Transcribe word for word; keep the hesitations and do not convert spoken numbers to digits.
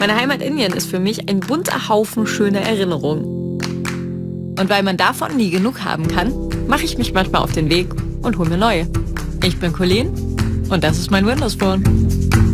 Meine Heimat Indien ist für mich ein bunter Haufen schöner Erinnerungen. Und weil man davon nie genug haben kann, mache ich mich manchmal auf den Weg und hole mir neue. Ich bin Colleen und das ist mein Windows Phone.